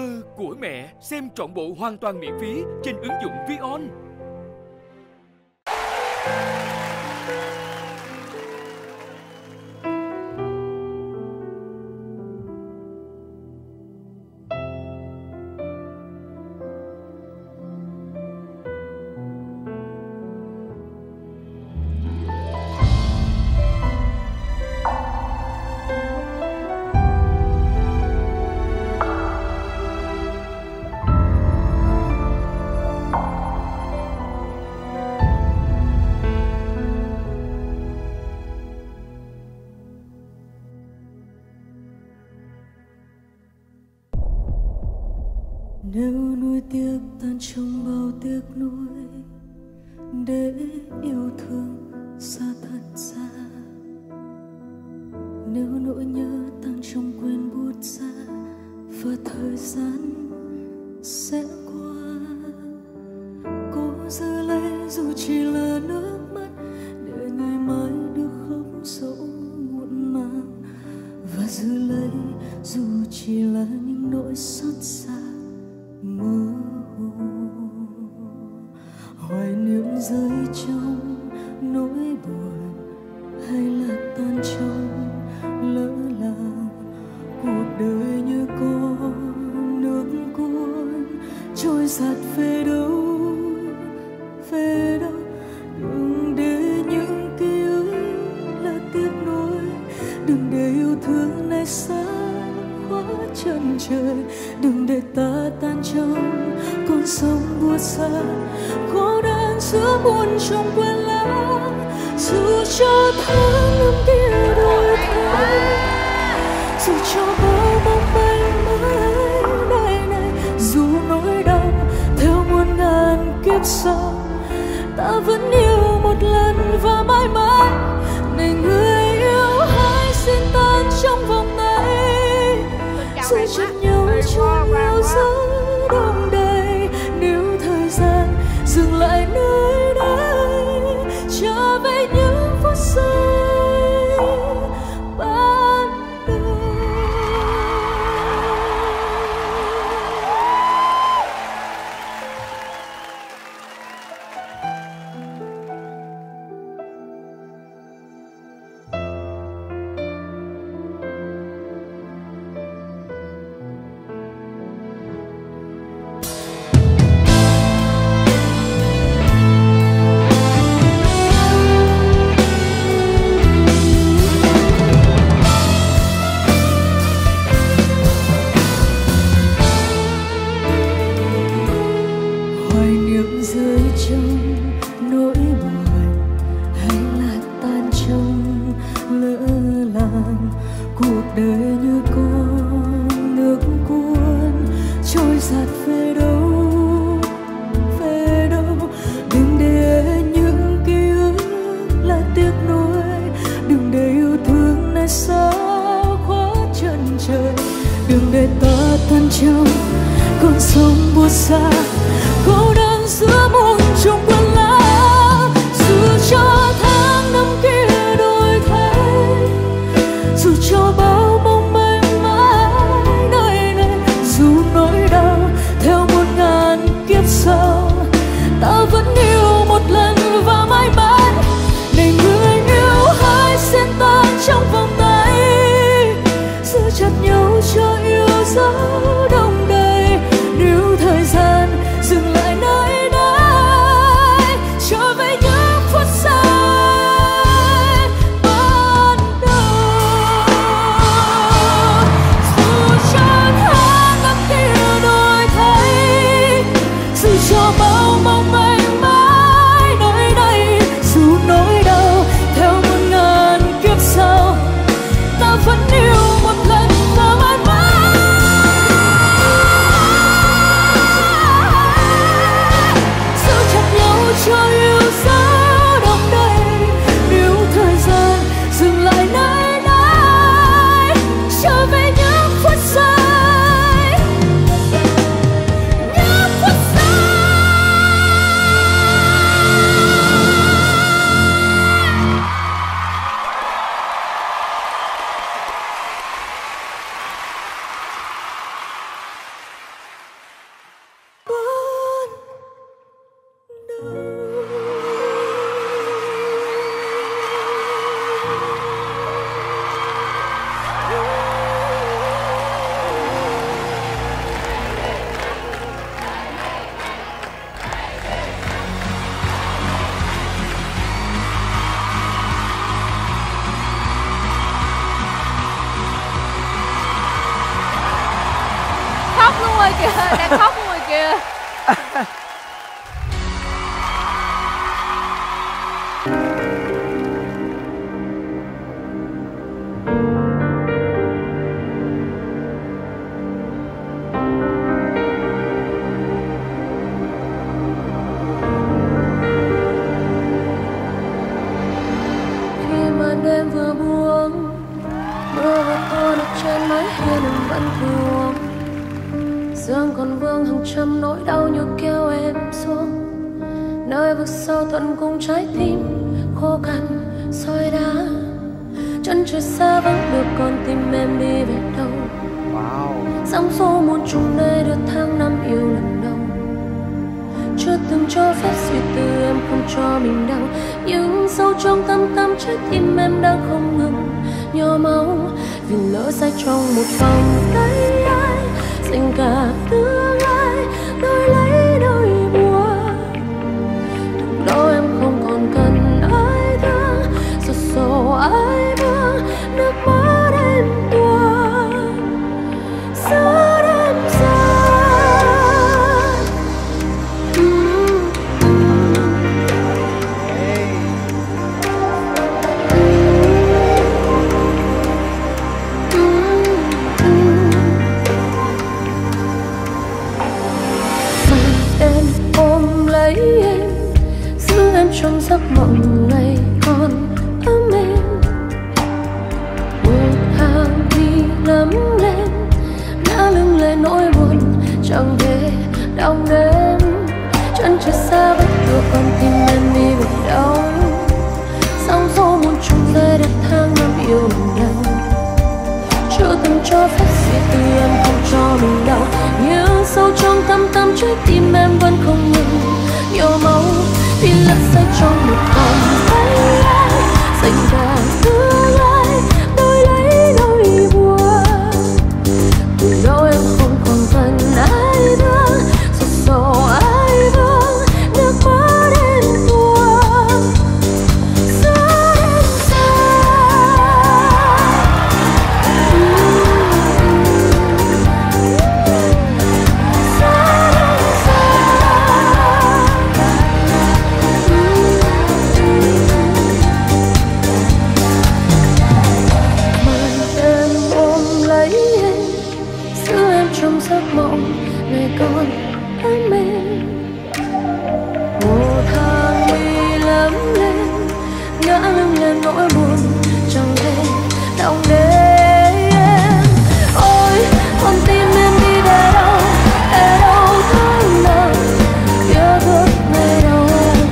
Thơ của mẹ, xem trọn bộ hoàn toàn miễn phí trên ứng dụng Vion. Nếu nuối tiếc tan trong bao tiếc nuối, để yêu thương xa thật xa. Nếu nỗi nhớ tan trong quên bút ra, và thời gian sẽ qua. Cố giữ lấy dù chỉ là nước mắt, để ngày mai được khóc dẫu muộn màng. Và giữ lấy dù chỉ là những nỗi xót xa mơ hồ. Hoài niệm rơi trong nỗi buồn, hay là tan trong lỡ làng. Cuộc đời như con nước cuốn trôi giạt về đâu, về đâu. Đừng để những ký ức là tiếc nuối, đừng để yêu thương này xa quá chân trời. Đừng để ta tan trong con sông buốt xa, cô đơn giữa muôn trong quên lãng. Dù cho tháng năm kia đổi thay, dù cho bao mong manh mãi đời này, dù nỗi đau theo muôn ngàn kiếp sau, ta vẫn yêu một lần và mãi mãi. Này người yêu, hãy xin tan trong vòng tay, dù chợt nhau trong yêu dấu đông đầy. Nếu thời gian dừng lại nơi đây, trở về những phút giây ban đầu. Đừng để ta tan trong con sông buốt xa, cô đơn giữa muôn trong quên lãng. Dù cho tháng năm kia đổi thay, dù cho bao mong manh mãi nơi này, dù nỗi đau theo muôn ngàn kiếp sau, ta vẫn yêu một lần và mãi mãi. Này người yêu, hãy xen tan trong vòng tay, giữ chặt nhau cho yêu dấu đông đầy. Nếu thời gian dừng lại nơi đây, người kìa, đang khóc người kìa. Khi màn đêm vừa buông, mưa vừa tuôn trên mái hiên vẫn thường. Dương còn vương hàng trăm nỗi đau như kéo em xuống nơi vực sâu tận cùng trái tim khô cằn sỏi đá. Chân trời xa vắng được con tim em đi về đâu. Dòng số muôn trùng nơi đưa tháng năm yêu lần đầu. Chưa từng cho phép suy tư em không cho mình đau. Nhưng sâu trong tâm trái tim em đang không ngừng nhỏ máu. Vì lỡ say trong một vòng tay ai dành cả tương lai đổi lấy đôi buồn. Lúc đó em không còn cần ai thương, giọt sầu ai vương, nước mắt em tuôn giữa đêm dài. Em ôm lấy em, giữ em trong giấc mộng ngày còn ấm êm. Một hàng mi lấm lên, ngã lưng lên nỗi buồn chẳng thể đong đếm. Chân trời xa vẫn đưa con tim em đi về đâu. Sóng gió muôn trùng rơi đất tháng năm yêu lần đầu. Chưa từng cho phép suy tư em không cho mình đau. Nhưng sâu trong tâm trái tim em vẫn không ngừng nhỏ máu. Vì lật say trong một vòng tay ai dành cả tương lai đổi lấy đôi buồn. Từ đâu em không còn cần ai thương, giọt sầu ai vương, nước mắt em tuôn giữa đêm trong giấc mộng ngày còn ấm êm. Một hàng mi lấm lên, ngã lưng lên nỗi buồn chẳng thể đong đếm. Ôi con tim em đi về đâu tháng nào kia ước ngày đầu.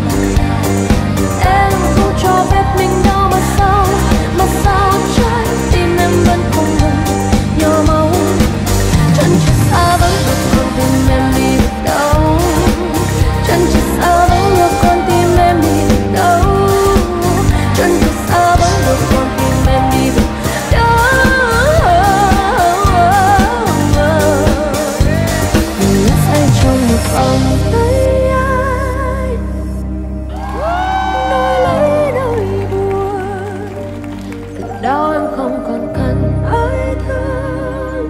Em không cho phép mình đau mà sao trái tim em vẫn không ngừng nhỏ máu. Chân trời xa vẫn được con tim em đi về đâu. Chân trời xa vẫn được con tim em đi về đâu. Chân trời xa vẫn được con tim em đi về đâu. Mình lắc say trong một vòng tay ai đổi lấy đôi buồn. Từ đó em không còn cần ai thương,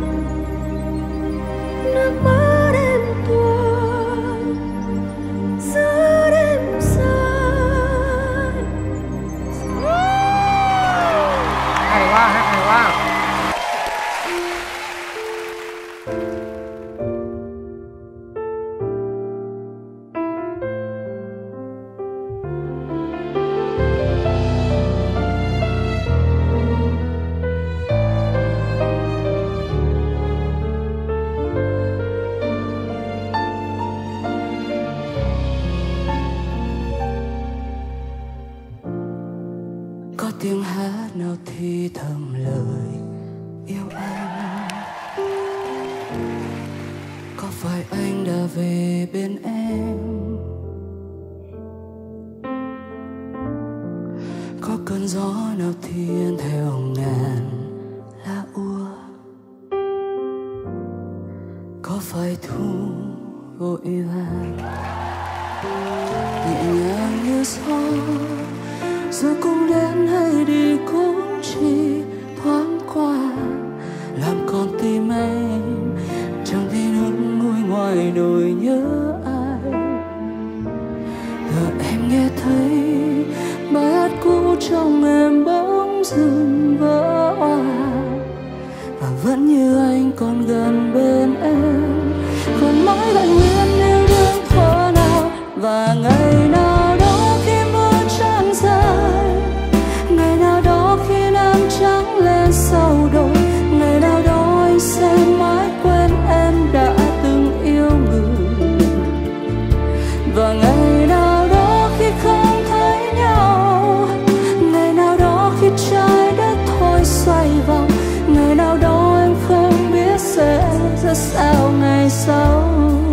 nước mắt em tuôn giữa đêm dài. Hay quá, hay quá. Có tiếng hát nào thì thầm lời yêu em. Có phải anh đã về bên em? Có cơn gió nào thiên theo ngàn lá úa? Có phải thu vội vàng nhẹ nhàng như gió, rồi cũng đến hay đi cũng chỉ thoáng qua, làm con tim em chẳng thể nương bỗng dưng vỡ òa. Và vẫn như anh còn gần bên em, còn mãi bạn nguyên yêu đương thuở nào. Và ngày nào đó khi mưa tràn dài, ngày nào đó khi nắng trắng lên sau đồi, ngày nào đó anh sẽ mãi quên em đã từng yêu người. Và ngày nào đó khi không thấy nhau, ngày nào đó khi trái đất thôi xoay vòng, ngày nào đó em không biết sẽ ra sao ngày sau.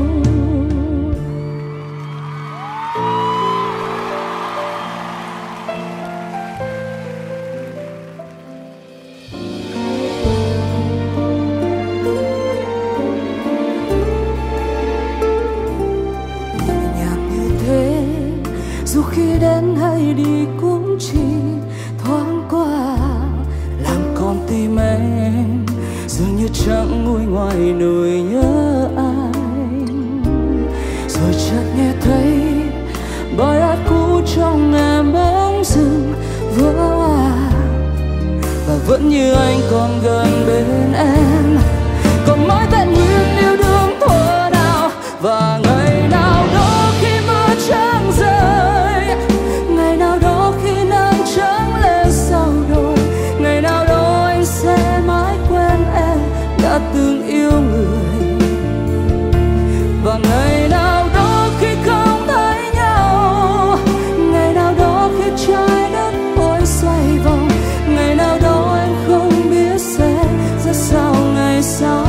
Dù khi đến hay đi cũng chỉ thoáng qua, làm con tim em dường như chẳng nguôi ngoài nỗi nhớ anh. Rồi chợt nghe thấy bài hát cũ trong em bỗng dưng vỡ òa. Và vẫn như anh còn gần bên em, còn mãi vẹn nguyên yêu đương thuở nào. Và ngày nào đó khi mưa trắng rơi, ngày nào đó khi nắng trắng lên sau đồi, ngày nào đó anh sẽ mãi quên em đã từng yêu người. Và ngày nào đó khi không thấy nhau, ngày nào đó khi trái đất thôi xoay vòng, ngày nào đó anh không biết sẽ ra sao ngày sau.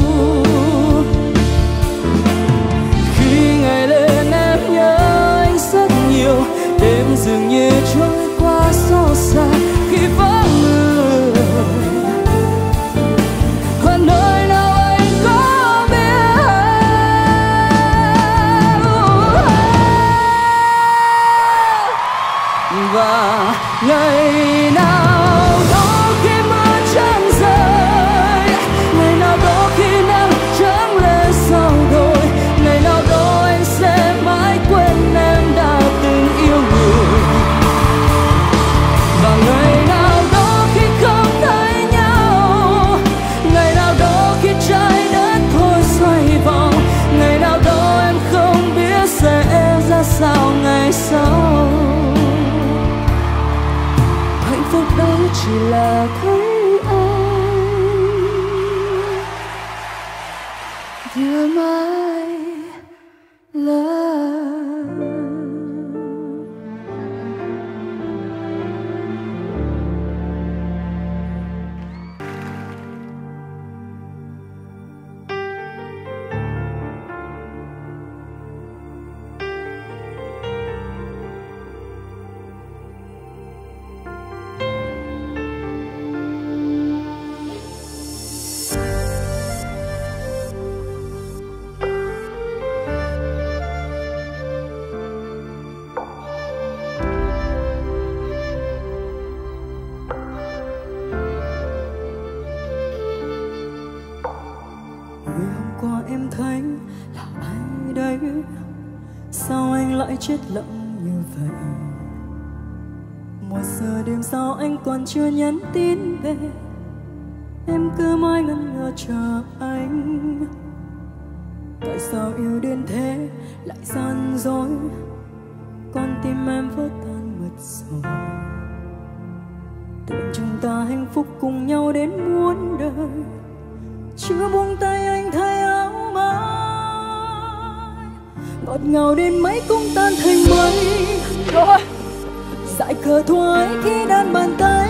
Khi ngày lên em nhớ anh rất nhiều, đêm dường như trôi qua xót xa khi vắng người. Và nơi nào anh có biết. Và ngày nào đó khi mưa trắng rơi, ngày nào đó khi nắng trắng lên sau đồi, ngày nào đó anh sẽ mãi quên em đã từng yêu người. Và ngày nào đó khi không thấy nhau, ngày nào đó khi trái đất thôi xoay vòng, ngày nào đó em không biết sẽ ra sao ngày sau. Hạnh phúc đó chỉ là thấy anh vừa mãi là. Người hôm qua em thấy là ai đây, sao anh lại chết lặng như vậy? Một giờ đêm sao anh còn chưa nhắn tin về, em cứ mãi ngẩn ngơ chờ anh. Tại sao yêu đến thế lại gian dối, con tim em vỡ tan mất rồi. Tưởng chúng ta hạnh phúc cùng nhau đến muôn đời, chưa buông tay anh thay áo mai. Ngọt ngào đến mấy cũng tan thành mây. Rồi dại khờ thua ấy khi đan bàn tay,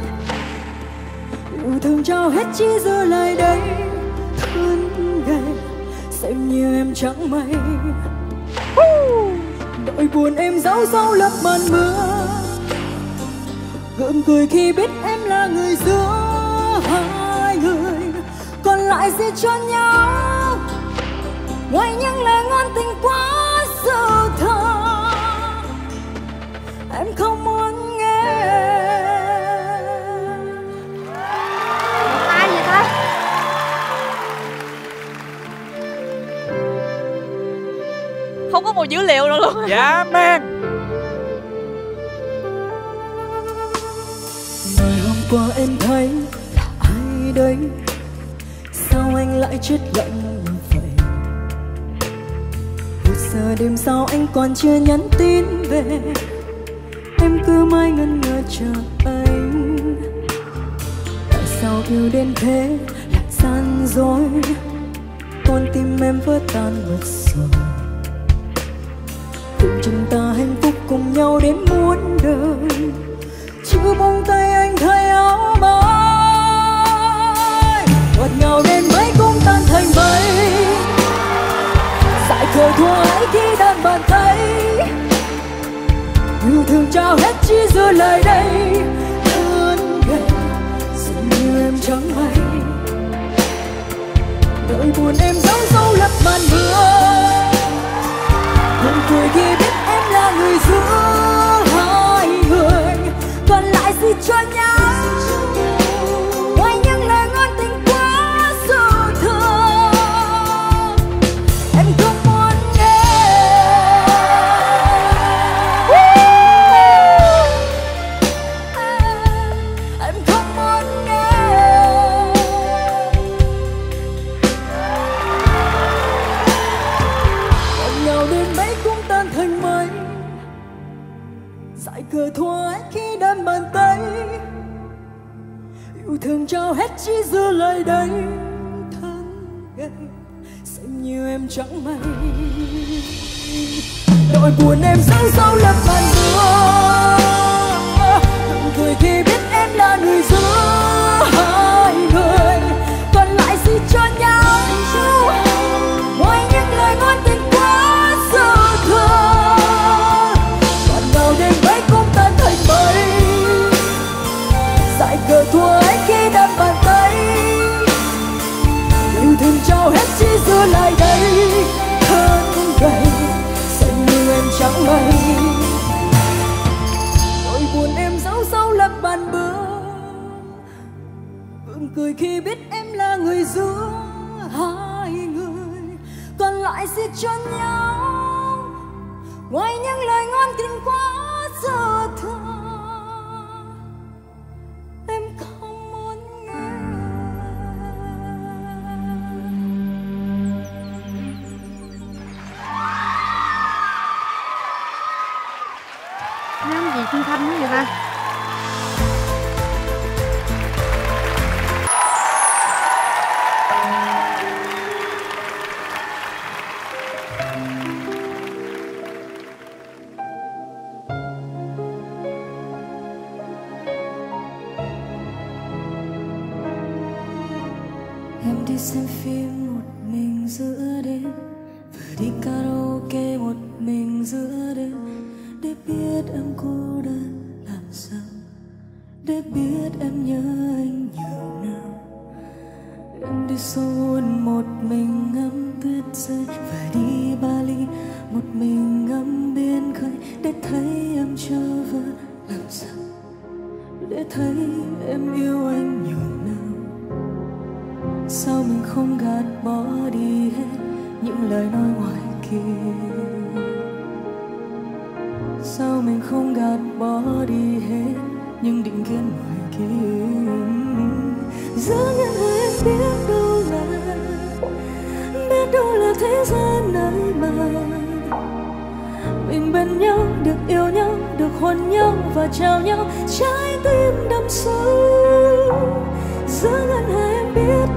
yêu thương trao hết chỉ giờ lại đây. Thân gầy xem như em chẳng may, nỗi buồn em giấu sau lớp màn mưa. Gượng cười khi biết em là người giữa hai người, còn lại gì cho nhau ngoài những lời ngon tình quá sự thà. Em không muốn nghe. Ai vậy ta? Không có một dữ liệu nào luôn. Dạ man. Người qua em thấy là ai đây? Sao anh lại chết lặng như vậy? Một giờ đêm sao anh còn chưa nhắn tin về? Em cứ mãi ngân ngơ chờ anh. Tại sao yêu đến thế lại gian dối? Con tim em vỡ tan mất rồi. Cùng chúng ta hạnh phúc cùng nhau đến muôn đời, chưa buông tay anh thay áo mới. Ngọt ngào đến mấy cũng tan thành mây, dại khờ thua ấy khi đan bàn tay. Yêu thương trao hết chỉ giữ lại đây, thân gầy dường như em chẳng may. Nỗi buồn em giấu sâu lấp màn mưa, buồn cười khi biết em là người giữa hai người. Còn lại gì cho nhau ngoài những lời ngon tình quá dư thừa. Em không muốn nghe, em không muốn nghe. Ngọt ngào đến mấy cũng tan thành mây, dại khờ thua ấy khi đan bàn tay. Yêu thương trao hết chỉ giữ lại đây, thân gầy xem như em chẳng may. Nỗi buồn em giấu sâu lấp màn mưa, nụ cười khi biết em là người giữa hai người. Còn lại gì cho nhau ngoài những lời ngon tình quá dư thừa. Còn nào đêm mấy cũng tan thành mây, dại khờ thua ấy khi đan bàn tay. Yêu thương trao hết chỉ giữ lại đây, thân gầy xem như em chẳng may. Nỗi buồn em giấu sâu lấp bàn bờ, gượng cười khi biết em là người giữa hai người. Còn lại gì cho nhau ngoài những lời ngon tình quá dư thừa. Em không muốn nghe. Nam gì Phương Thanh nữa vậy ta? Em đi xem phim một mình giữa đêm, vừa đi karaoke một mình giữa đêm. Để biết em cô đơn làm sao, để biết em nhớ anh nhiều nào. Em đi Seoul một mình ngắm tuyết rơi, và đi Bali một mình ngắm biển khơi. Để thấy em trở về làm sao, để thấy em yêu anh nhiều nào. Sao mình không gạt bỏ đi hết những lời nói ngoài kia? Sao mình không gạt bỏ đi hết những định kiến ngoài kia? Giữa những người em biết đâu là thế gian này mà mình bên nhau, được yêu nhau, được hôn nhau và trao nhau trái tim đắm sâu. Giữa ngân hà em biết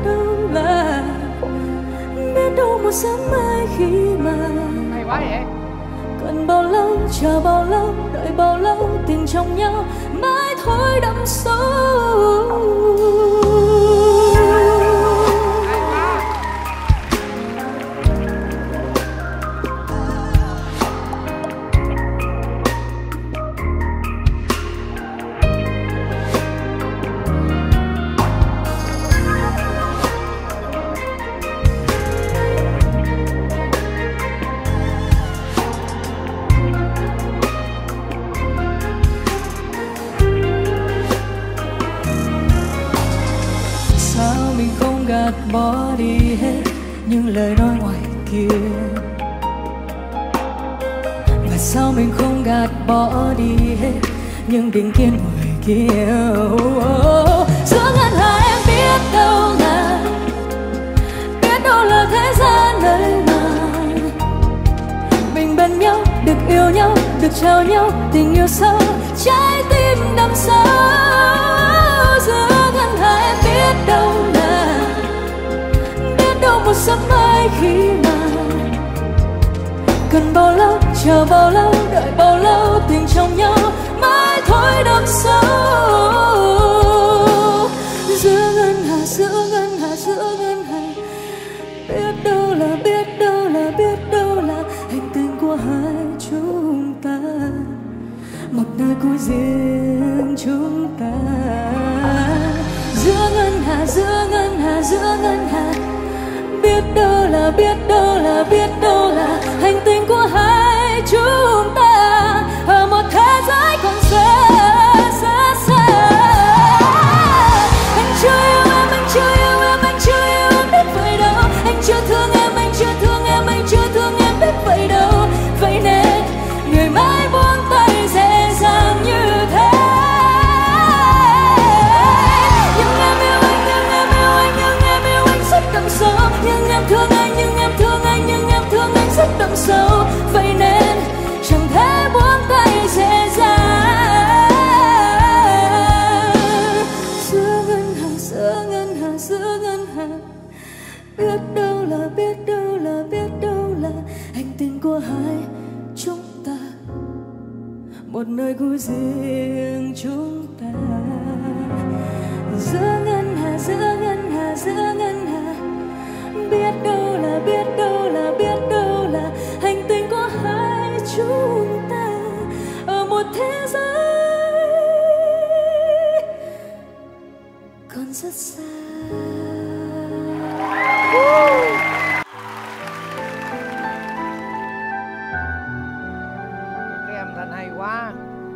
đâu một sáng mai khi mà Hay quá vậy. cần bao lâu, chờ bao lâu, đợi bao lâu, tình trong nhau mãi thôi đắm sâu. Bỏ đi hết những lời nói ngoài kia. Và sao mình không gạt bỏ đi hết những định kiến ngoài kia? trao nhau tình yêu sâu, trái tim đắm sâu giữa ngân hà. Em biết đâu một sớm mai khi mà cần bao lâu, chờ bao lâu, đợi bao lâu, tình trong nhau mãi thôi đắm sâu giữa ngân hà, giữa ngân hà, giữa ngân hà. Biết đâu là hành tinh của hai chúng ta, một nơi cuối riêng chúng ta. Giữa ngân hà, giữa ngân hà, giữa ngân hà. Biết đâu là hành tinh của hai chúng ta ở một thế giới còn xa xa xa. Anh chưa yêu em, anh chưa yêu em, anh chưa yêu em biết vậy đâu. Anh chưa thương em, anh chưa thương em, anh chưa thương em biết vậy đâu. Vậy nên người mãi buông tay dễ dàng như thế. Nhưng em yêu anh, nhưng em yêu anh, nhưng em yêu anh rất đậm sâu. Nhưng em thương anh, nhưng em thương anh, nhưng em thương anh rất đậm sâu. Vậy nên chẳng thể buông tay dễ dàng. Giữa ngân hà, giữa ngân hà, giữa ngân hà. Biết đâu là hành tinh của hai chúng ta, một nơi của riêng chúng ta. Giữa ngân hà, giữa ngân hà, giữa ngân hà. Biết đâu là hành tinh của hai chúng ta ở một thế giới còn rất xa. Cái âm thanh hay quá.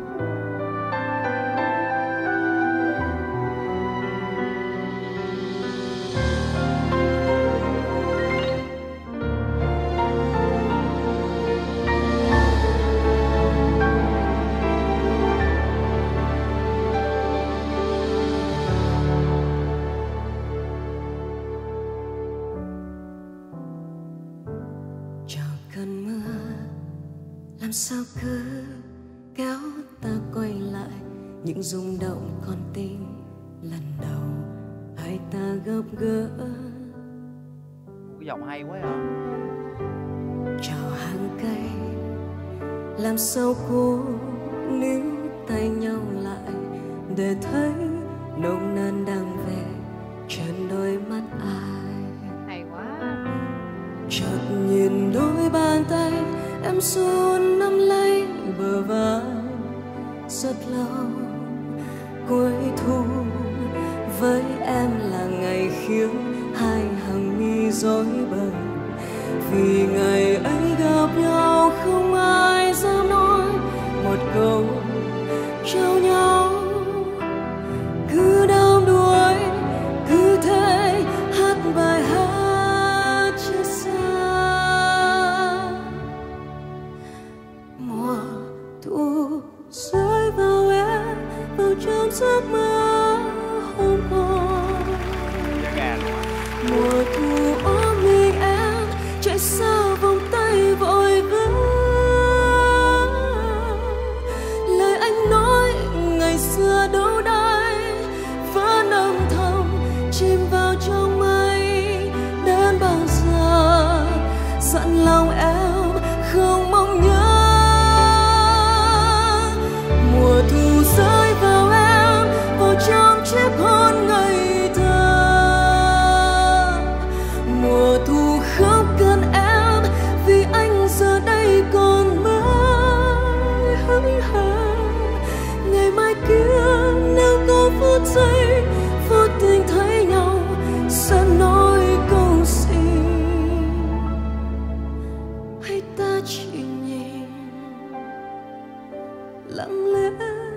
Làm sao cứ kéo ta quay lại những rung động con tim lần đầu hai ta gặp gỡ. Cái giọng hay quá à. Chào hàng cây, làm sao cố níu tay nhau lại để thấy nồng nàn đang về trên đôi mắt ai. Hay quá. Chợt nhìn đôi bàn tay em run nắm lấy bờ vai rất lâu. Cuối thu với em là ngày khiến hai hàng mi rối bời, vì ngày ấy gặp nhau không ai dám nói một câu trao nhau. Cứ đắm đuối cứ thế hát bài hát chia xa. Mùa thu rơi vào em, vào trong giấc mơ hôm qua. Mùa thu ôm mình em chạy xa vòng tay vội vã. Lời anh nói ngày xưa đâu đây vẫn âm thầm chìm vào trong mây. Đến bao giờ dặn lòng em không mong nhớ. Mùa thu rơi vào em, vào trong chiếc hôn ngây thơ. Mùa thu không cần em vì anh giờ đây còn mãi hững hờ. Ngày mai kia nếu có phút giây vô tình thấy nhau sẽ nói câu gì, hay ta chỉ nhìn lặng lẽ.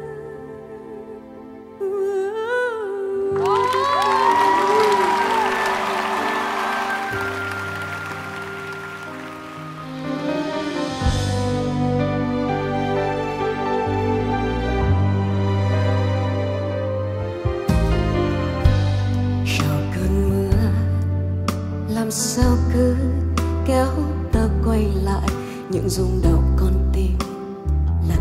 Làm sao cứ kéo ta quay lại những rung động con tim lần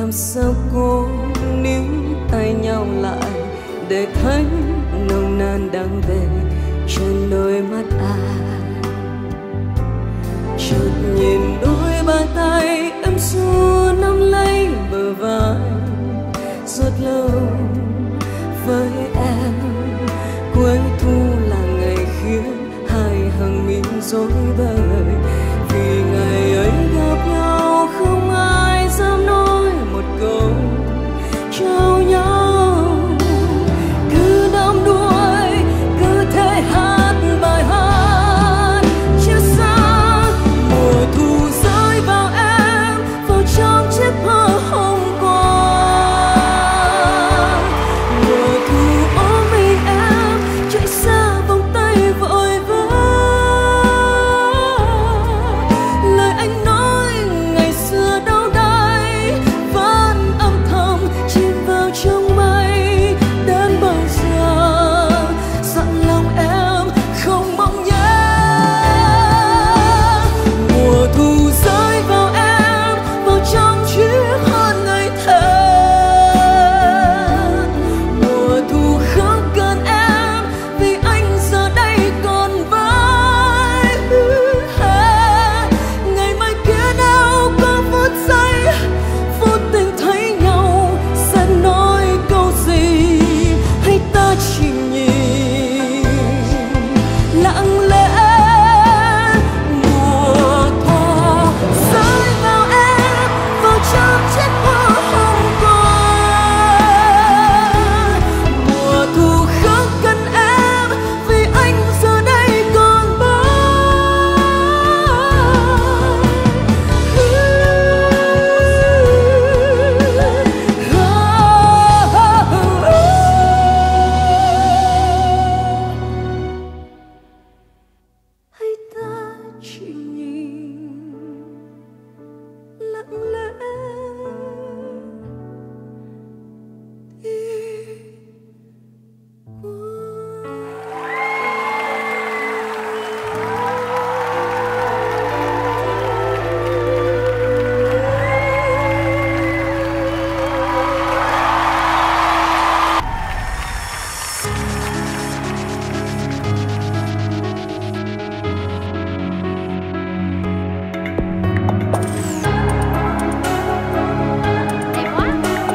làm sao cố níu tay nhau lại để thấy nồng nàn đang về trên đôi mắt ai. Chợt nhìn đôi bàn tay em xua nắm lấy bờ vai rất lâu với em. Cuối thu là ngày khiến hai hàng mi rối bời, vì ngày ấy gặp nhau không ai dám nói một câu trao nhau. Cứ đắm đuối cứ thế hát bài hát chia xa. Mùa thu rơi vào em, vào trong chiếc hoa hôm qua. Mùa thu ôm mình em chạy xa vòng tay vội vã. Lời anh nói ngày xưa đâu đây vẫn âm thầm chìm vào trong mây. Đến bao giờ dặn lòng em không mong nhớ. Mùa thu rơi vào em, vào trong chiếc hôn ngây thơ. Mùa thu không cần em vì anh giờ đây còn với. Ngày mai kia đâu có phút giây vô tình thấy nhau, sẽ nói câu gì hay ta chỉ nhìn lặng lẽ. Mùa thu rơi vào em, vào trong chiếc hoa hôm qua. Mùa thu không cần em vì anh giờ đây còn với. Hay ta chỉ nhìn lặng lẽ đi qua. Đẹp quá.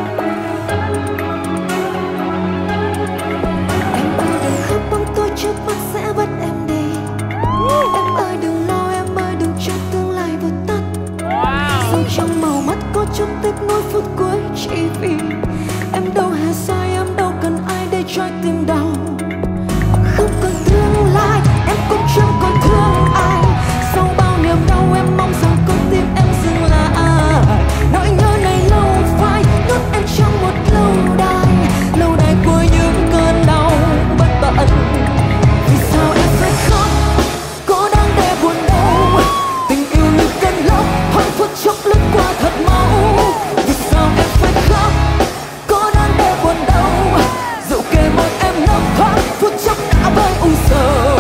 Em ơi đừng khóc bóng tôi trước mắt sẽ bắt em đi. Em ơi đừng lo, em ơi đừng cho tương lai vụt tắt. Sâu trong màu mắt có chút tiếc nuối phút cuối chỉ vì em đâu hề sai, em đâu cần ai để cho tim đau. Không còn tương lai, em cũng chẳng còn thương ai. Sau bao niềm đau em mong rằng con tim em dừng lại. Nỗi nhớ này lâu phai nuốt em trong một lâu đài của những cơn đau bất tận. Vì sao em phải khóc, có đáng để buồn đâu. Tình yêu như cơn lốc thoáng phút chốc lướt qua thật mau. Vì sao em phải khóc, có đáng để buồn đâu. Dẫu kề môi em nấp thoáng phút chốc đã vơi u sầu.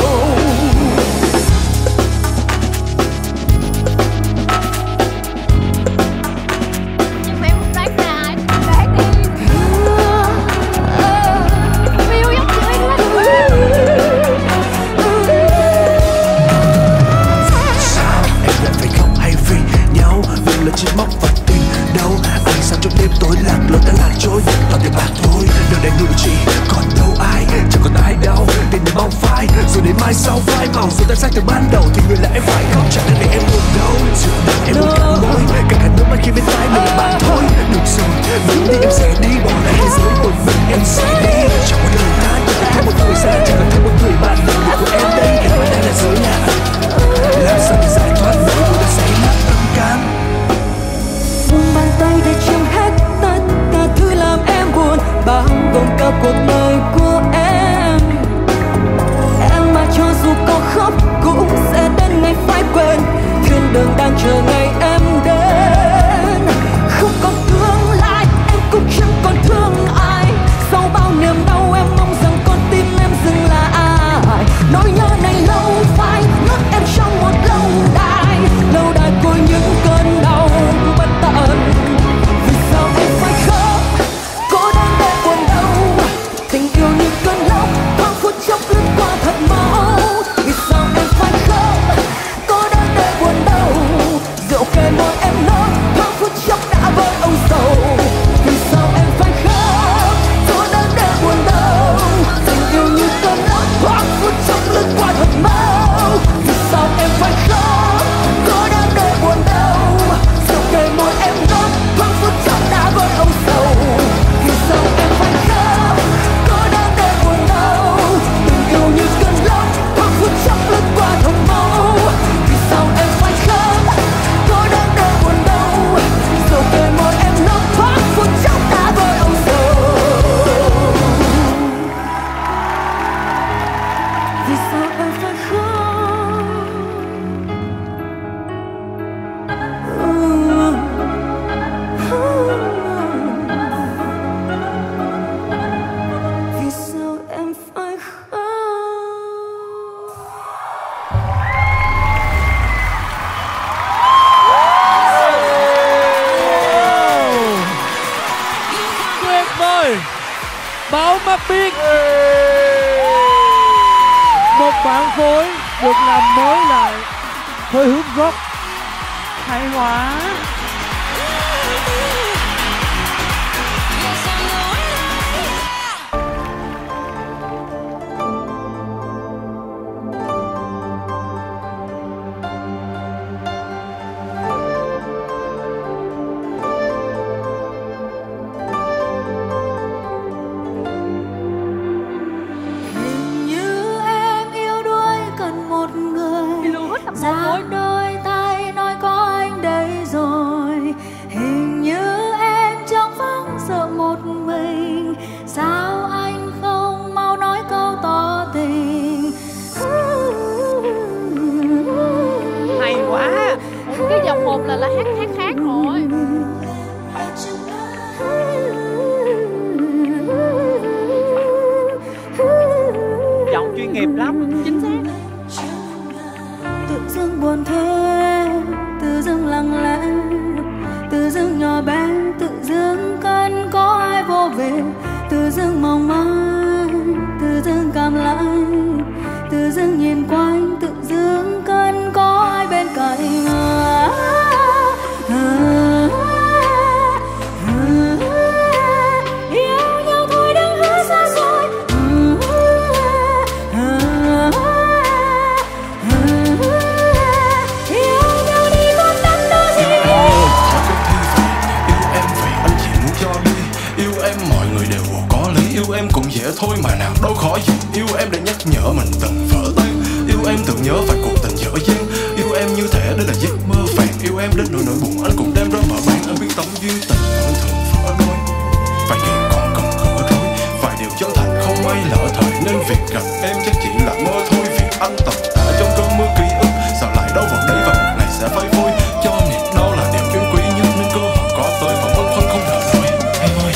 Nhưng mà em không đoán ra ai. Đoán đi. Yêu giống chị Uyên lắm. Sao em lại phải khóc hay vì nhau, đừng là chiếc móc và tình đâu. Anh sao trong đêm tối lạc lối đã lạc trôi toàn tiền bạc thôi. Nơi đây ngự trị còn đâu ai, chẳng còn ai đâu. Tình để mong phai rồi đến mai sau phai màu rồi tan xác từ ban đầu thì người là em phải khóc, chẳng để em buồn đâu. Dựa nào em muốn cắn môi cả nước mắt khi bên tai mình là bạn thôi. Được rồi nếu đi em sẽ đi, bỏ lại thế giới một mình em sẽ đi. Chẳng có lời than, chẳng cần thêm một thời gian, chẳng cần thêm một người bạn nào của em đây. Em vẫn đang là giới hạn, làm sao để giải thoát nỗi buồn đã say nát tâm can. Buông bàn tay để chìm hết tất cả thứ làm em buồn, bao gồm cả cuộc đời của em. Em mà cho dù có khóc cũng sẽ đến ngày phải quên. Thiên đường đang chờ ngày em đến. Không còn tương lai, em cũng chẳng còn thương ai. Sau bao niềm đau em mong rằng con tim em dừng lại. Nỗi nhớ này lâu phai nuốt em trong một lâu đài của những cơn đau bất tận. Vì sao em được làm mới lại hơi hướng rock. Hay quá. Ra đôi tay nói có anh đây rồi. Hình như em trong vắng sợ một mình. Sao anh không mau nói câu tỏ tình. Hay quá. Cái dòng một là hát khác rồi. Giọng chuyên nghiệp lắm. Chính xác. Tự dưng buồn thơ, tự dưng lặng lẽ, tự dưng nhỏ bé, tự dưng cần có ai vô về, tự dưng mong manh, tự dưng cảm lạnh, tự dưng nhìn quanh, tự dưng cần có ai bên cạnh. Yêu nhau thôi đừng hứa xa xôi. Yêu em cũng dễ thôi mà nào đâu khó gì. Yêu em để nhắc nhở mình từng vỡ tan. Yêu em từng nhớ vài cuộc tình dở dang. Yêu em như thể đây là giấc mơ vàng. Yêu em đến nỗi nỗi buồn anh cũng đem ra mở bàn. Anh biết tấm duyên tình vẫn thường vỡ đôi. Vài chuyện còn cần gỡ rối, vài điều chân thành không ai lỡ thời. Nên việc gặp em chắc chỉ là mơ thôi. Việc anh tầm tã trong cơn mưa ký ức, sao lại đâu vào đây và một ngày sẽ phai phôi. Cho niềm đau là điều trân quý nhất nên cơ hội có tới và bâng khuâng không đợi nổi. Em ơi,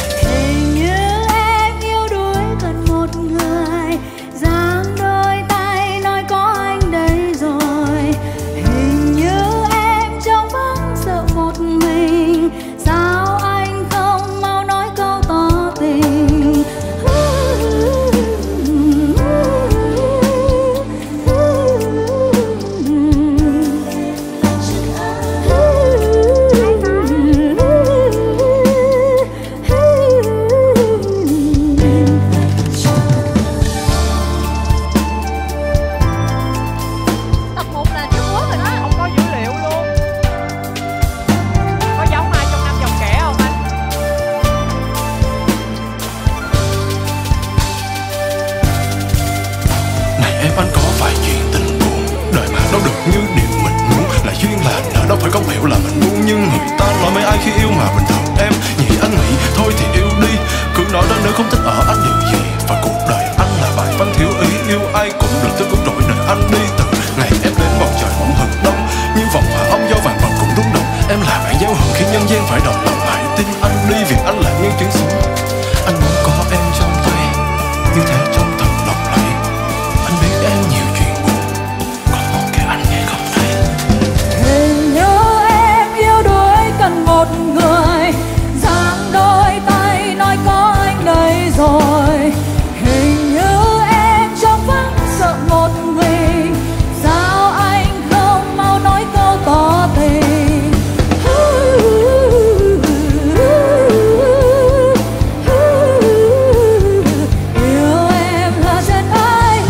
đâu phải công hiểu là mình buông. Nhưng người ta nói mấy ai khi yêu mà bình thường. Em nghĩ anh nghĩ thôi thì yêu đi. Cứ nói đó nếu không thích ở anh điều gì. Và cuộc đời anh là bài văn thiếu ý. Yêu ai cũng được tôi cũng đổi đời anh đi. Từ ngày em đến bầu trời bỗng hừng đông. Như vòng hòa âm do vàng bạc cũng rung động. Em là bạn giao hưởng khi nhân gian phải đồng lòng. Hãy tin anh đi vì anh là nhân chứng sống. Anh muốn có em trong tay, như thế trong thật lòng lạy. Anh biết em nhiều chuyện buồn, còn mong kể anh nghe không thấy. Hình như em yêu đuối cần một người, giang đôi tay nói có anh đây rồi. Hình như em trong vắng sợ một mình, sao anh không mau nói câu tỏ tình. Yêu em là chân ai.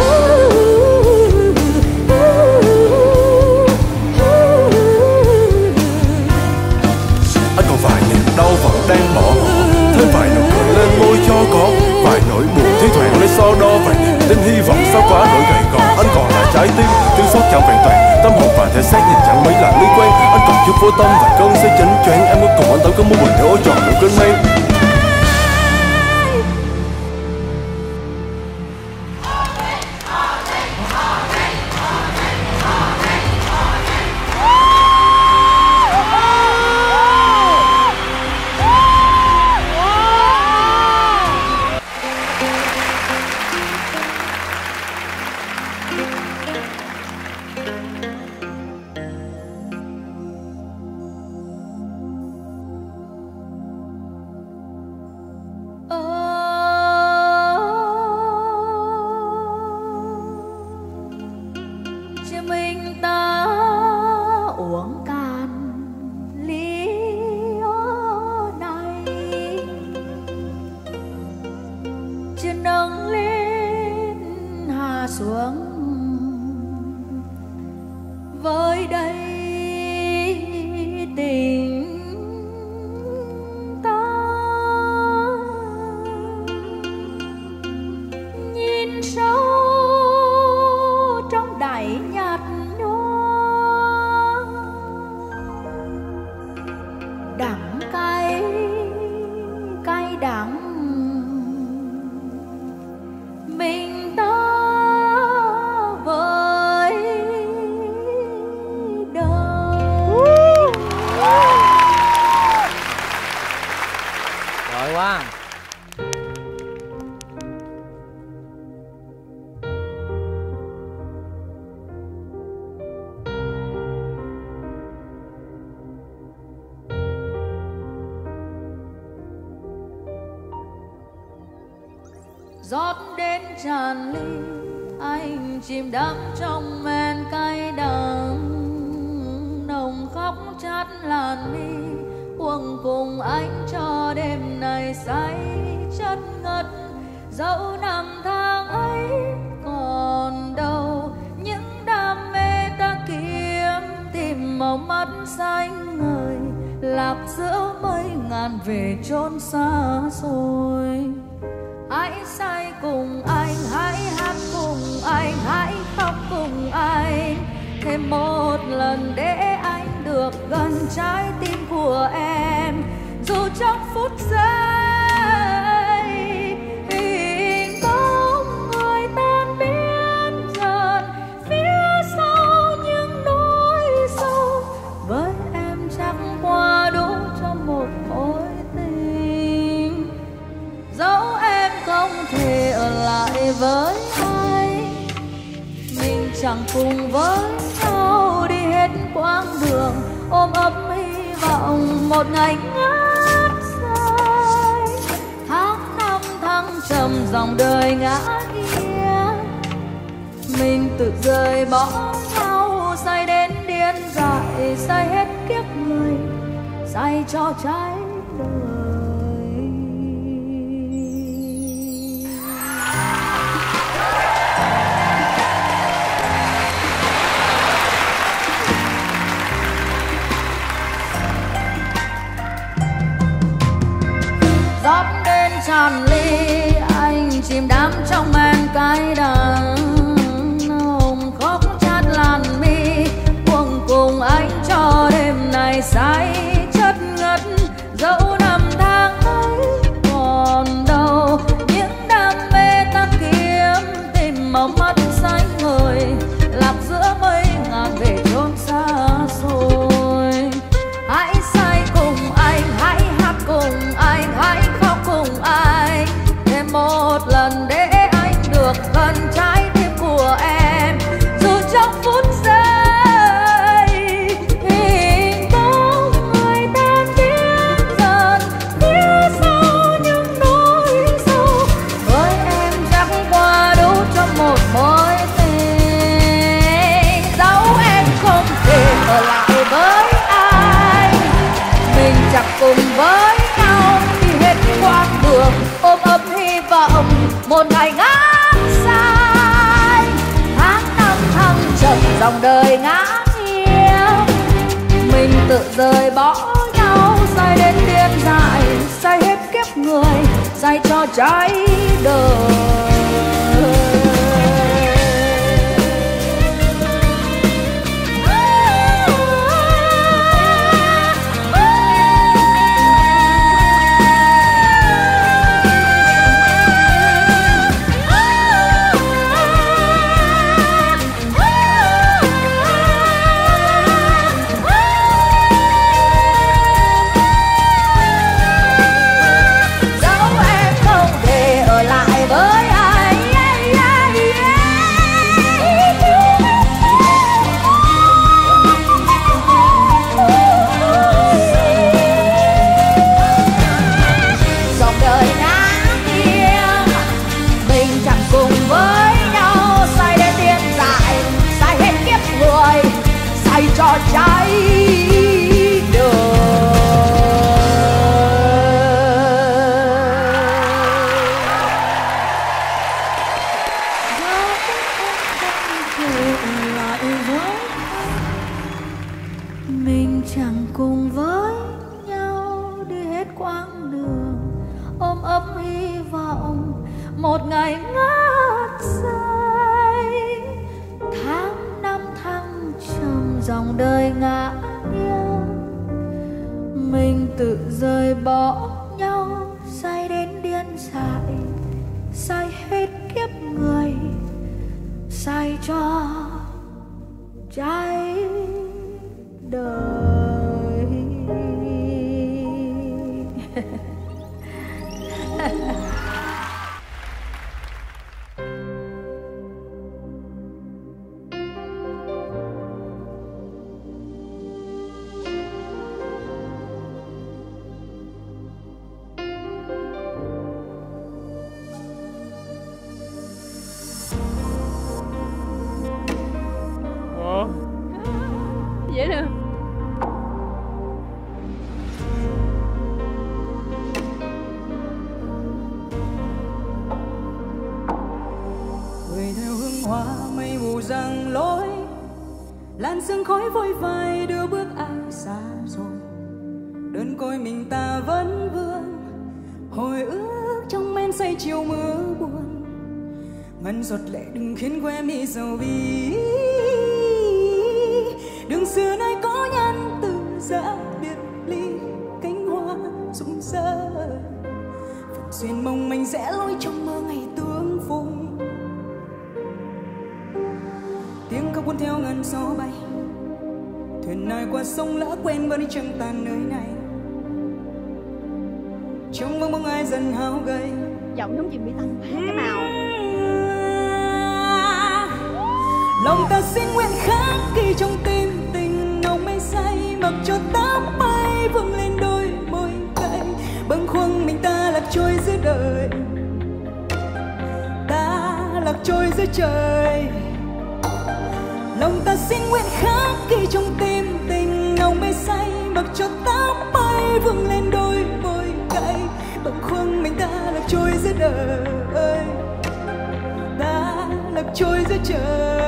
Anh còn vài niềm đau vẫn đang bỏ ngỏ, thêm vài nụ cười lên môi cho có vài nỗi buồn thi thoảng lấy so đo vài niềm tin hy vọng sao quá nỗi gầy gò. Anh còn là trái tim thương xót chẳng vẹn toàn, tâm hồn và thể xác nhìn chẳng mấy là liên quan. Anh còn chút vô tâm và cơn say chánh choáng. Em muốn cùng anh tới có mưa buồn để ôi tròn nụ cơn mây. đắng cay, cay đắng mình ta với đời. Giỏi quá. Rót đến tràn ly, anh chìm đắm trong men cay đắng, nồng khóc chát làn mi, uống cùng anh cho đêm này say chất ngất. Dẫu năm tháng ấy còn đâu, những đam mê ta kiếm tìm màu mắt xanh ngời, lạc giữa mây ngàn về chốn xa xôi. Hãy say cùng anh, hãy hát cùng anh, hãy khóc cùng anh, thêm một lần để anh được gần trái tim của em. Dù trong phút giây hình bóng người tan biến dần phía sau những nỗi sâu, với em chắc qua đủ cho một mối tình. Dẫu em không thể ở lại với anh, mình chẳng cùng với nhau đi hết quãng đường, ôm ấp hy vọng một ngày ngát say. Tháng năm thăng trầm dòng đời ngã nghiêng, mình tự rời bỏ nhau, say đến điên dại, say hết kiếp người, say cho trái đời. Rót đến tràn ly, anh chìm đắm trong men cay đắng, nồng khóc chát làn mi, uống cùng anh cho đêm này say chất ngất. Dẫu năm tháng ấy còn đâu, những đam mê ta kiếm tìm màu mắt xanh ngời, lạc giữa mây ngàn về chốn xa xôi. Hãy say cùng anh, hãy hát cùng anh, hãy khóc cùng anh, thêm một lần để anh được gần trái tim của em. Dù trong phút giây hình bóng người tan biến dần phía sau những nỗi sâu, với em chắc qua đủ cho một mối tình. Dẫu em không thể ở lại với anh, mình chẳng cùng với nhau đi hết quãng đường, ôm ấp hy vọng một ngày ngát say. Tháng năm thăng trầm dòng đời ngã nghiêng, mình tự rời bỏ nhau, say đến điên dại, say hết kiếp người, say cho trái đời. Cho trái đời. Mình chẳng cùng với nhau đi hết quãng đường, ôm ấp hy vọng một ngày ngát say. Tháng năm thăng trầm dòng đời ngã nghiêng, mình tự rời bỏ nhau, say đến điên dại, say hết kiếp người, say cho trái đời. Dễ được. Người theo hương hoa mây mù giăng lối, làn sương khói vội vàng đưa bước ai xa rồi. Đơn côi mình ta vẫn vương, hồi ức trong men say chiều mưa buồn. Ngân giọt lệ đừng khiến quê mi sầu bi. Đường xưa nay có nhân từ giã biệt ly, cánh hoa rụng rơi. Phận duyên mong manh rẽ lối trong mơ ngày tương phùng. Tiếng khóc cuốn theo ngân gió bay, thuyền này qua sông lỡ quên vẫn chẳng tàn nơi này. Trong mong ai dần hao gầy. Giọng giống gì bị tăng quá cái màu. Lòng ta xin nguyện khắc ghi trong tim tình nồng mây say, mặc cho tóc bay vương lên đôi môi cay. Bâng khuâng mình ta lạc trôi giữa đời, ta lạc trôi giữa trời. Lòng ta xin nguyện khắc ghi trong tim tình nồng mây say, mặc cho tóc bay vương lên đôi môi cay. Bâng khuâng mình ta lạc trôi giữa đời, ta lạc trôi giữa trời.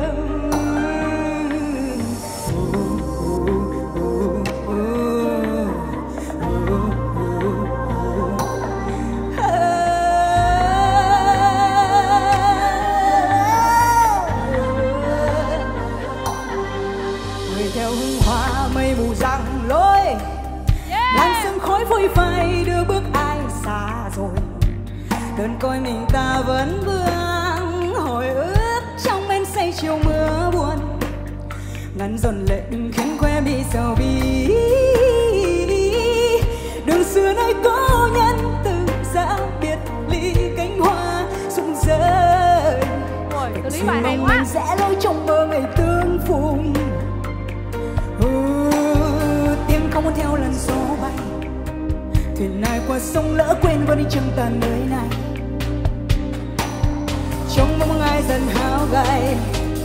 Người theo hương hoa mây mù giăng lối, làn sương khói vội phai đưa bước ai xa rồi. Đơn côi mình ta vẫn vương, hồi ức trong men say chiều mưa buồn. Ngăn dồn lệ đừng khiến quê bị sầu bi. Đường xưa nay có nhân từ giã biệt ly, cánh hoa rụng rơi. Xử lý bài hay quá. Rẽ lối trong mơ ngày tương phùng. Tiếng không muốn theo lần gió bay, thuyền này qua sông lỡ quên vẫn đi chẳng tàn nơi này. Trong mong ai dần hao gầy.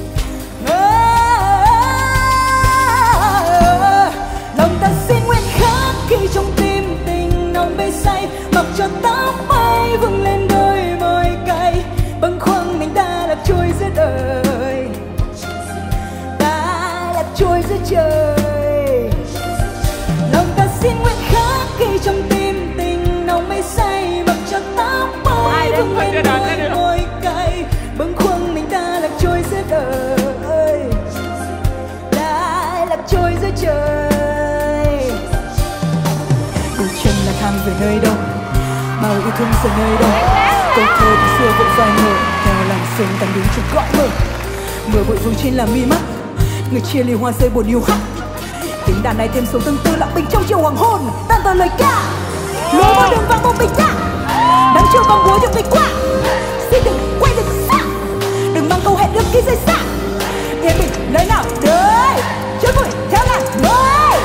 Lòng ta xin nguyện khắc ghi trong tim tình nồng mây say, mặc cho tóc bay vương lên đôi môi cay. Bâng khuâng mình ta lạc trôi giữa đời, ta lạc trôi giữa trời. Lòng ta xin nguyện khắc ghi trong tim tình nồng mây say, mặc cho tóc bay vương lên đôi môi cay. Bâng khuâng mình ta lạc trôi giữa đời, ta lạc trôi giữa trời. Đôi chân là thang về nơi đâu, màu yêu thương giờ nơi đâu. Câu thơ thì xưa vội phai mờ, theo làn sương tan biến trong cõi mơ. Mưa bụi vương trên làm mi mắt, người chia ly hoa rơi buồn yêu hắt. Tiếng đàn này thêm số tương tư lặng bình trong chiều hoàng hôn. Tan tờ lời ca, lối vào đường vàng một bình ca. Nắng chiều bằng búa dục nghịch qua, xin đừng quay đừng xa, đừng mang câu hẹn ước khi rơi xa. Yên bình lời nào đời, chối vui theo làn mới.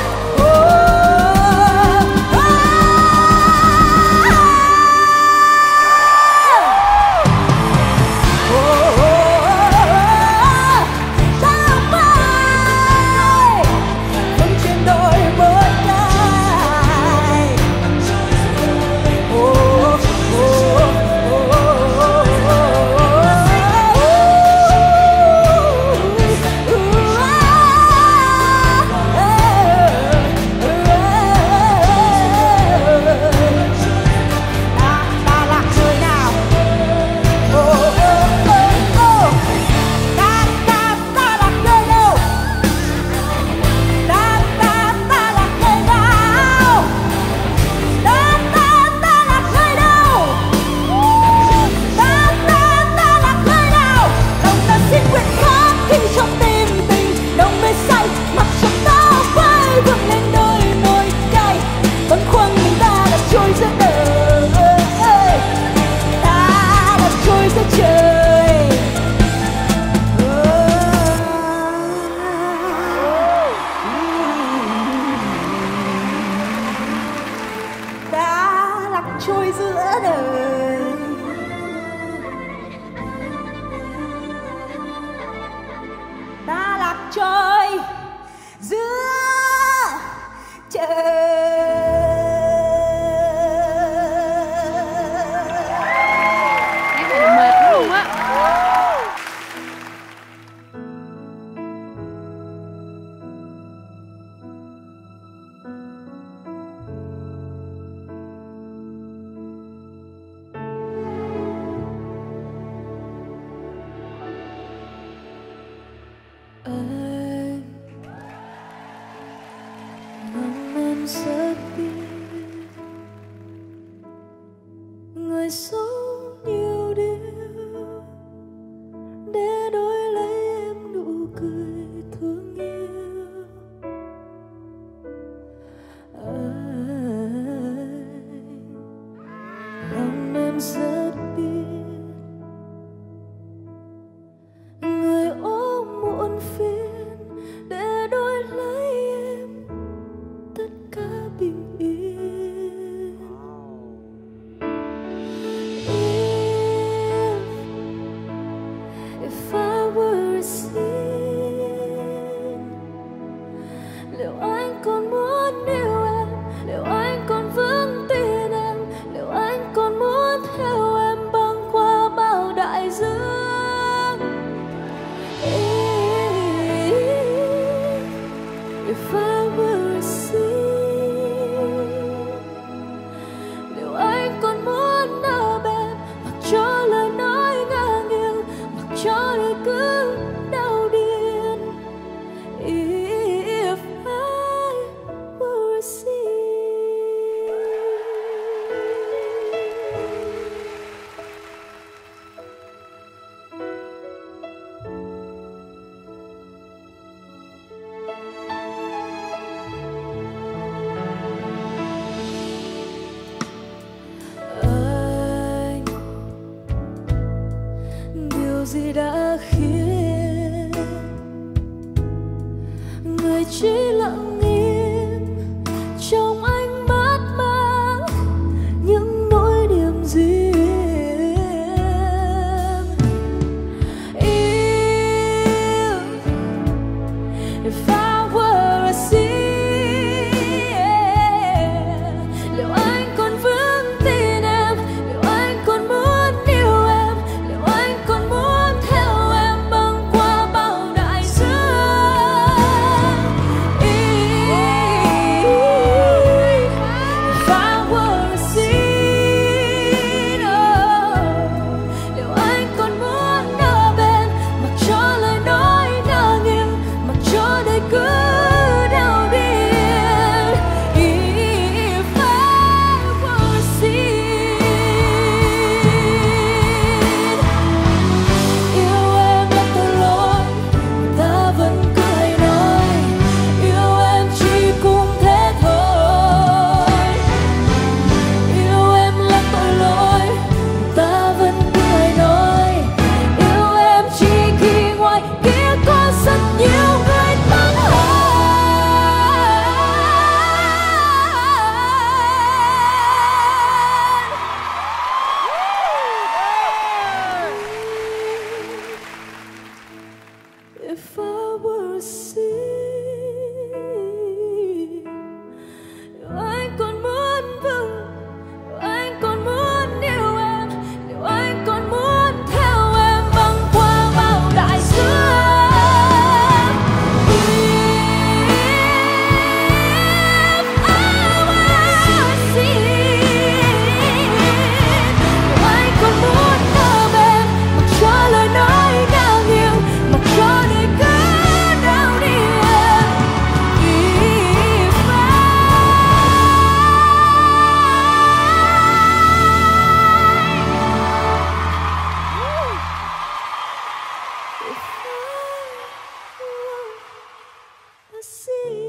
rất biết người sống nhiều điều để đổi lấy em nụ cười thương yêu. Lòng em rất biết người ôm muộn phiền để đổi lấy em tất cả bình yên. If I were a sin, liệu anh còn muốn yêu em, liệu anh còn vững tin em, liệu anh còn muốn theo em băng qua bao đại dương. If I were a sin, liệu anh còn muốn ở bên mặc cho lời nói ngang nghiêng, mặc cho đời cứ đau điên. If I were a sin. Anh, điều gì đã khiến người chỉ lặng im trong ánh mắt mang những nỗi niềm riêng. If I were a sin, liệu anh còn vững tin em, liệu anh còn muốn yêu em, liệu anh còn muốn theo em băng qua bao đại dương. If I were a sin, liệu anh còn muốn ở bên mặc cho lời nói ngang nghiêng, mặc cho đời cứ đau điên. If I were a sin, yêu em là tội lỗi, ta vẫn cứ hay nói yêu em chỉ cũng thế thôi. Yêu em là tội lỗi, ta vẫn cứ hay nói yêu em chỉ khi ngoài kia có rất nhiều người tốt hơn. If I were a sin, liệu anh còn muốn vững, liệu anh còn muốn yêu em, liệu anh còn muốn theo em băng qua bao đại dương. If I were a sin, liệu anh còn muốn ở bên mặc cho lời nói ngang nghiêng, mặc cho đời cứ đau điên. If I were a sin.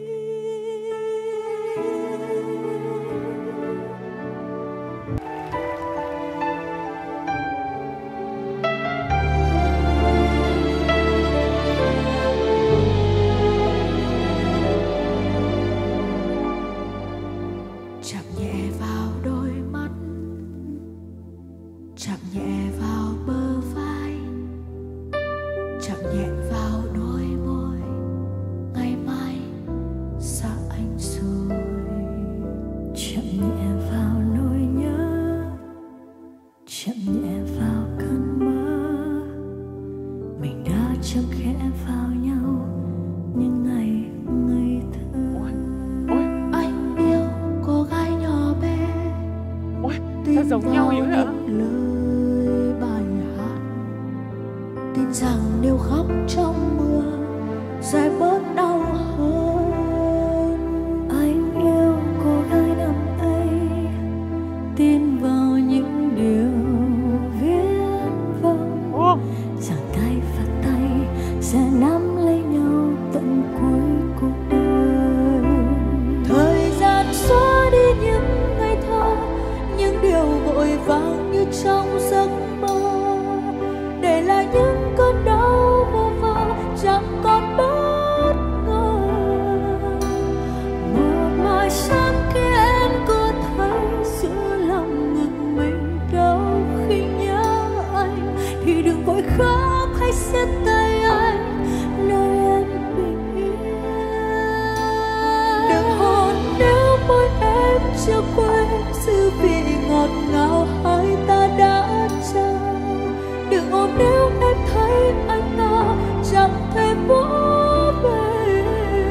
Chạm nhẹ vào đôi mắt, chạm nhẹ vào bờ vai, chạm nhẹ vào đôi môi. Ngày mai xa anh rồi, chạm nhẹ vào nỗi nhớ, chạm nhẹ vào cơn mơ. Mình đã chạm khẽ vào nhau những ngày ngây thơ. Anh yêu cô gái nhỏ bé, Sao giống nhau dữ vậy? lời bài hát, tin rằng nếu khóc trong mưa sẽ bớt đau hơn. Anh chưa quên dư vị ngọt ngào hai ta đã trao. Đừng ôm nếu em thấy anh ta chẳng thể vỗ về.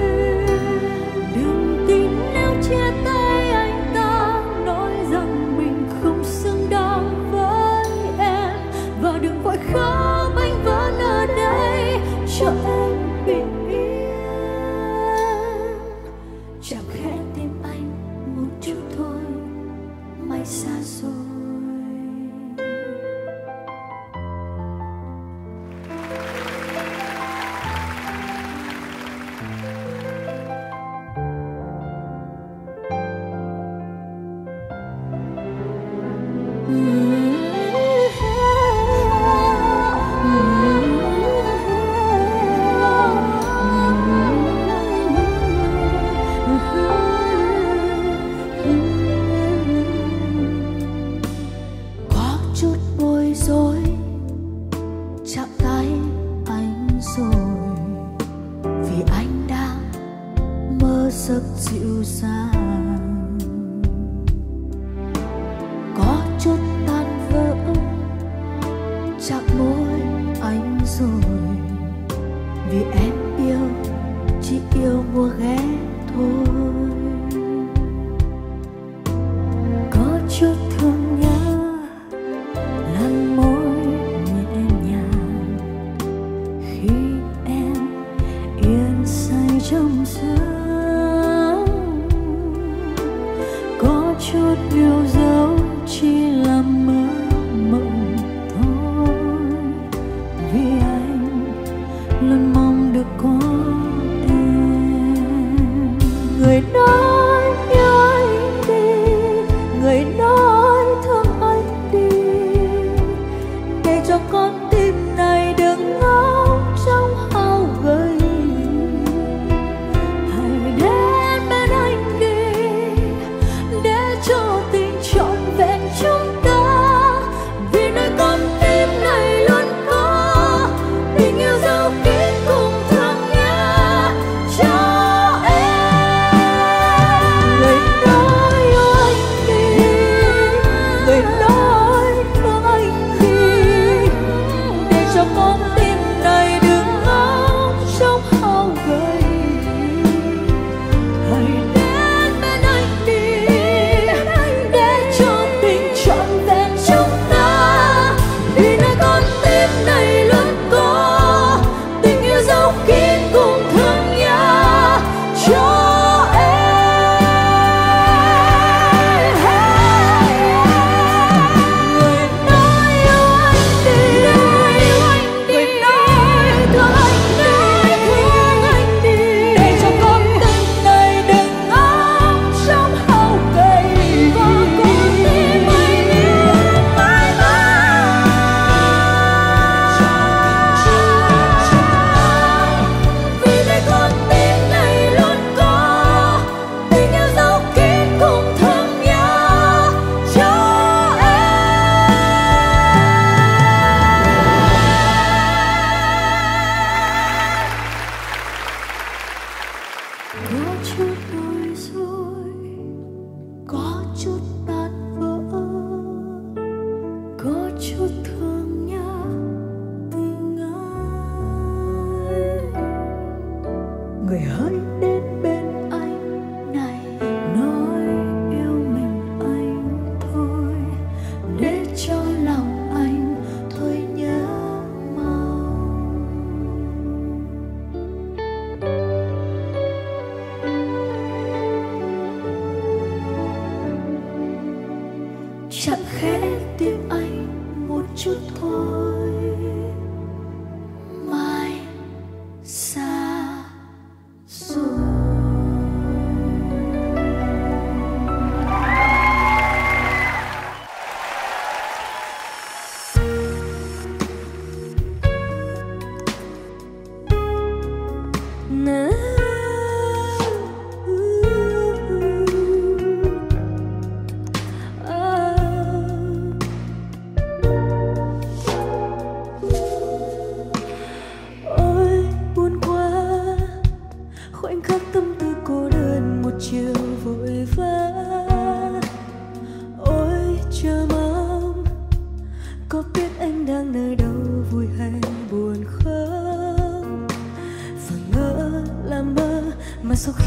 Đừng tin nếu chia tay anh ta nói rằng mình không xứng đáng với em. Và đừng vội khóc anh vẫn ở đây cho em bình yên. Chẳng khẽ tìm anh một chút thôi, mai xa rồi. Có chút bối rối chạm tay anh rồi, vì anh đang mơ giấc dịu dàng. Có chút tan vỡ chạm môi anh rồi, vì em yêu chỉ yêu mùa ghé thôi. Có chút thương nhớ lần môi nhẹ nhàng khi em yên say trong giấc. Có chút yêu dấu chỉ là mơ mộng thôi, vì anh luôn mong được có em.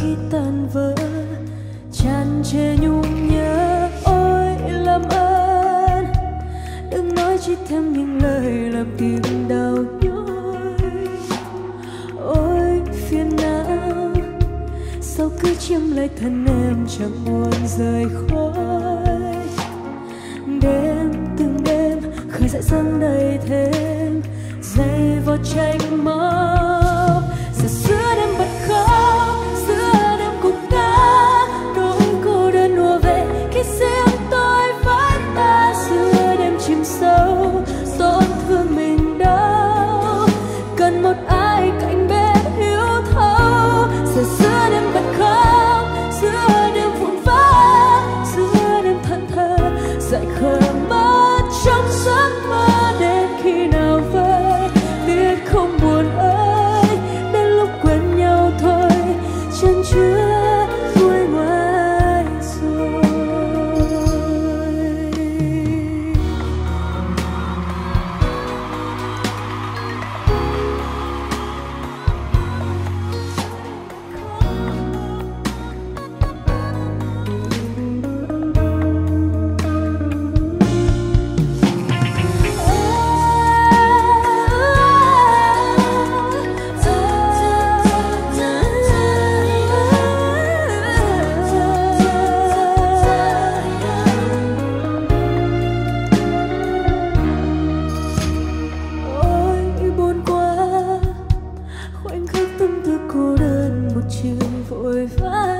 khi tan vỡ tràn trề nhung nhớ. Ôi làm ơn đừng nói chỉ thêm những lời làm tim đau nhói. Ôi phiền não sao cứ chiếm lấy thân em chẳng buồn rời khỏi. Đêm từng đêm khơi dậy dâng đầy thêm dây vào tranh mong. Giờ giữa đêm bật khóc giữa đêm cùng ta nỗi cô đơn ùa về khi riêng tôi với ta. Giữa đêm chìm sâu tổn thương mình đau cần một ai cạnh bên hiểu thấu. Giờ giữa đêm bật khóc giữa đêm vụn vỡ giữa đêm thẫn thờ dại khờ mất trong giấc mơ. Đến khi nào vậy biết không buồn ơi đến lúc quên nhau thôi chân chưa vui ngoài rồi. Ôi buồn quá khoảnh khắc tâm tư cô đơn một chiều vội vã.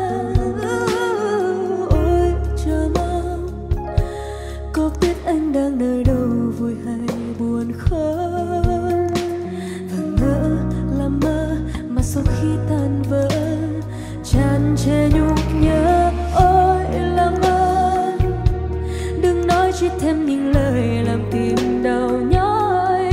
Ôi chờ mong có biết anh đang nơi đâu vui hay buồn không. Và ngỡ là mơ mà sau khi tan vỡ tràn trề nhung nhớ. Ôi làm ơn đừng nói chỉ thêm những lời làm tim đau nhói.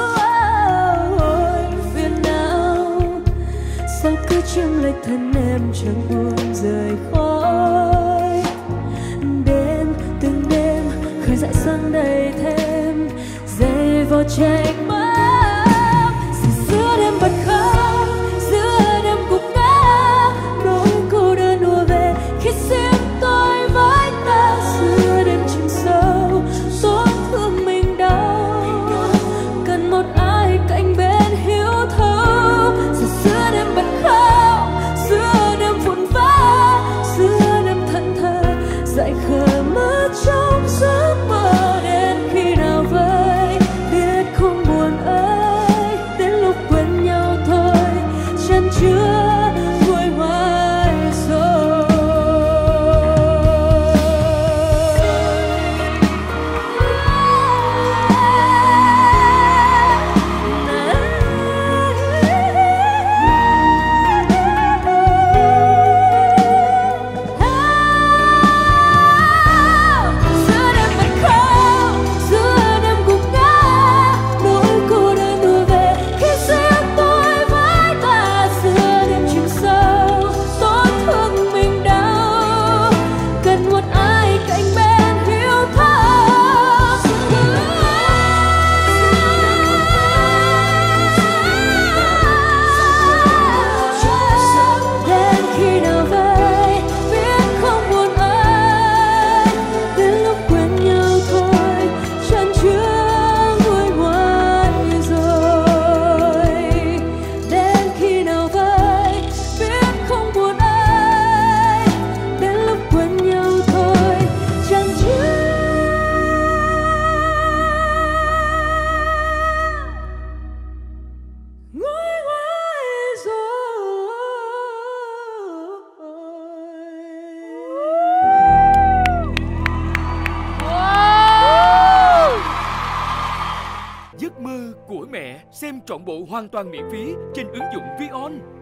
Ôi phiền não sao cứ chiếm lấy thân em chẳng buồn rời khỏi. Đêm từng đêm khơi dậy dâng đầy thêm dây vào tranh mong. Giữa đêm bật khóc giữa đêm gục ngã nỗi cô đơn ùa về khi riêng tôi với ta. Giữa đêm chìm sâu tổn thương mình đau cần một ai cạnh bên hiểu thấu. Giờ giữa đêm bật khóc giữa đêm vụn vỡ giữa đêm thẫn thờ dại khờ mất trong giấc mơ. Đến khi nào vậy biết không buồn ơi đến lúc quên nhau thôi chân chưa vui ngoài rồi. Giữa đêm bật khóc giữa đêm gục ngã nỗi cô đơn ùa về khi riêng tôi với ta. Giữa đêm chìm sâu tổn thương mình đau cần một ai cạnh bên hiểu thấu. Đến khi nào vậy biết không buồn ơi đến lúc quên nhau thôi chân chưa nguôi ngoai rồi. Đến khi nào vậy biết không buồn ơi đến lúc quên nhau thôi chân chưa nguôi ngoai rồi. Giấc mơ của mẹ xem trọn bộ hoàn toàn miễn phí trên ứng dụng Vion.